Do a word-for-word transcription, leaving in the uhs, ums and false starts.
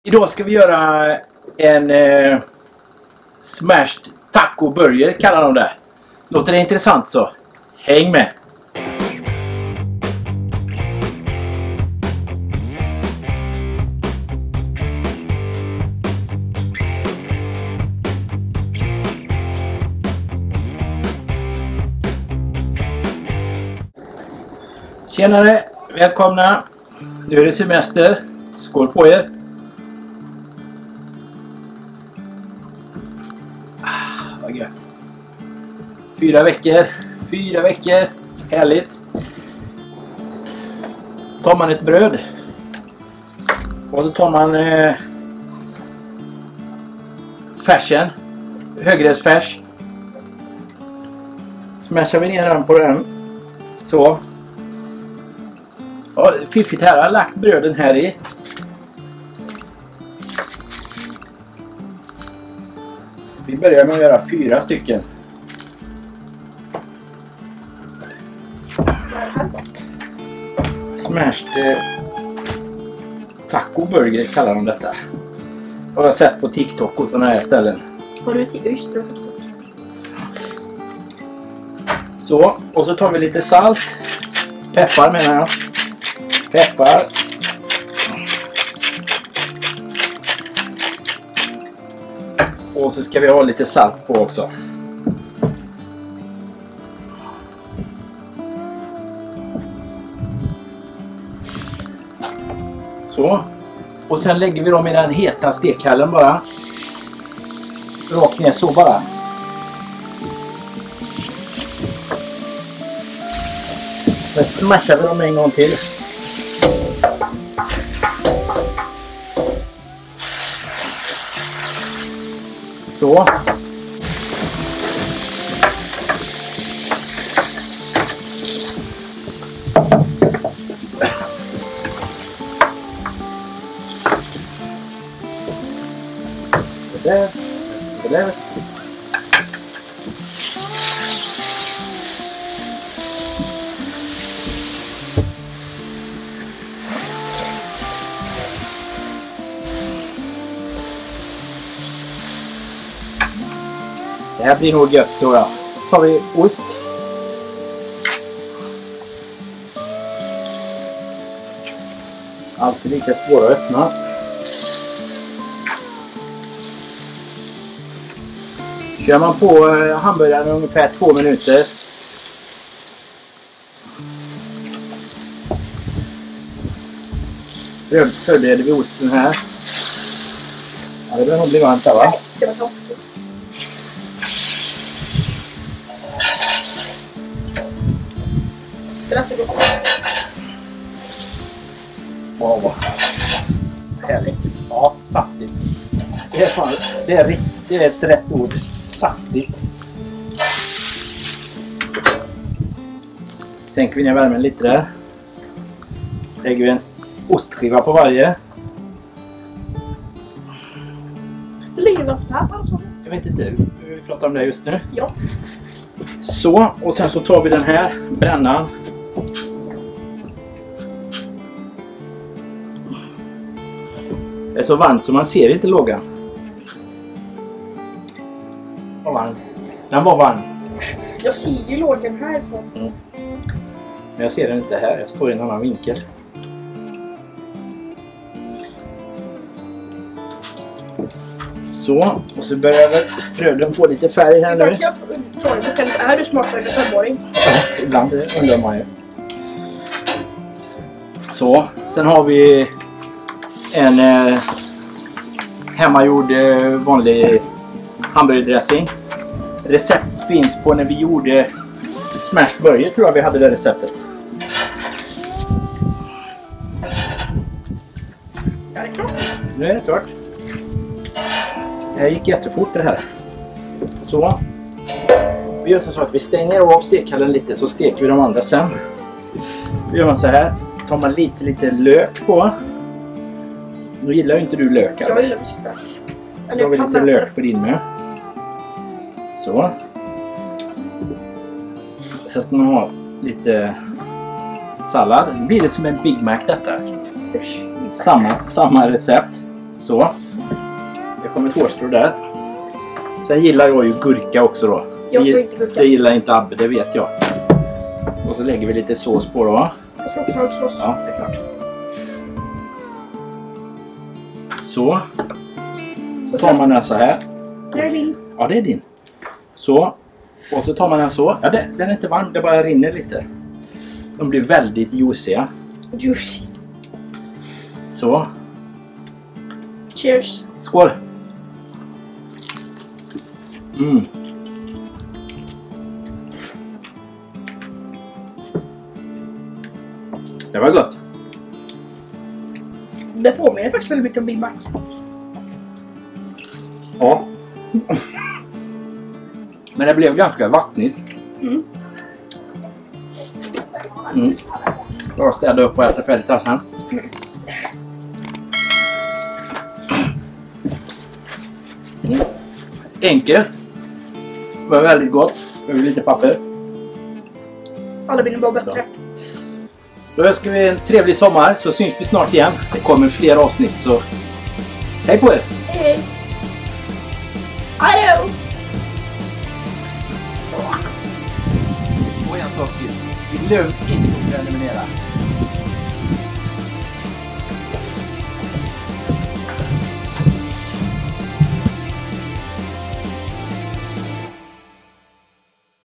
Idag ska vi göra en eh, smashed taco burger kallar de det. Låter det intressant så? Häng med! Tjenare! Välkomna! Nu är det semester. Skål på er! Vad gött. Fyra veckor. Fyra veckor. Härligt. Tar man ett bröd. Och så tar man eh, färsen. Högräsfärs. Smashar vi ner den på den. Så. Ja, fiffigt här. Jag har lagt bröden här i. Vi börjar med att göra fyra stycken. Smashed eh, taco burger kallar de detta. Jag har sett på TikTok och sådana här ställen. Har du till just på TikTok? Så, och så tar vi lite salt. Peppar menar jag. Peppar. Och så ska vi ha lite salt på också. Så. Och sen lägger vi dem i den heta stekhallen bara. Rakt ner så bara. Sen smashar vi dem en gång till. Så. Det där. Det där. Det här blir nog gött då. Då tar vi ost. Alltid lika svåra att öppna. Kör man på hamburgaren ungefär två minuter. Förbereder vi osten här. Ja, det bör nog bli varmt där, va? Det var toppen. Det är så gott. Åh, vad härligt. Ja, saftigt. Det är, fan, det är, det är ett rätt ord. Saftigt. Sänker vi ner värmen lite där. Lägger vi en ostskiva på varje. Hur ligger vi ofta här? Jag vet inte, vi pratar om det just nu. Ja. Så, och sen så tar vi den här brännan. Det är så varmt så man ser inte lågan. Den var varm. Den var varm. Jag ser ju lågan härifrån. Mm. Men jag ser den inte här, jag står i en annan vinkel. Så, och så börjar väl bröden få lite färg här nu. Jag frågar, är du smartare än femåring? Ja, ibland undrar man ju. Så, sen har vi en eh, hemmagjord eh, vanlig hamburgerdressing. Recept finns på när vi gjorde smashed burger, tror jag vi hade det receptet. Ja, det är klart. Nu är det klart. Det här gick jättefort det här. Så. Vi gör så att vi stänger av stekhallen lite så steker vi de andra sen. Vi gör man så här. Tar man lite lite lök på. Då gillar ju inte du lök. Jag gillar visst lök. Då har vi lite lök på din med. Så. Så ska man ha lite sallad. Nu blir det som en Big Mac detta. Samma, samma recept. Så. Det kommer ett hårstrå där. Sen gillar jag ju gurka också då. Jag det, tror inte gurka. Det gillar inte Abbe, det vet jag. Och så lägger vi lite sås på då. Jag ska också ha ett sås. Ja, det är klart. Så. Så tar man den så här. Det är min. Ja, det är din. Så. Och så tar man den så. Ja, det, den är inte varm, det bara rinner lite. De blir väldigt juiciga. Juicy. Så. Cheers. Skål! Mm. Det var gott. Det påminner faktiskt väldigt mycket om Big Mac. Ja. Men det blev ganska vattnigt. Mm. Mm. Jag städar upp och äter färdigt här sen. Mm. Enkelt. Men väldigt gott. Med lite papper. Alla blir bara bättre. Då önskar vi en trevlig sommar, så syns vi snart igen. Det kommer fler avsnitt, så hej på er! Hej! Hallå! Och en sak till. Glöm inte att prenumerera.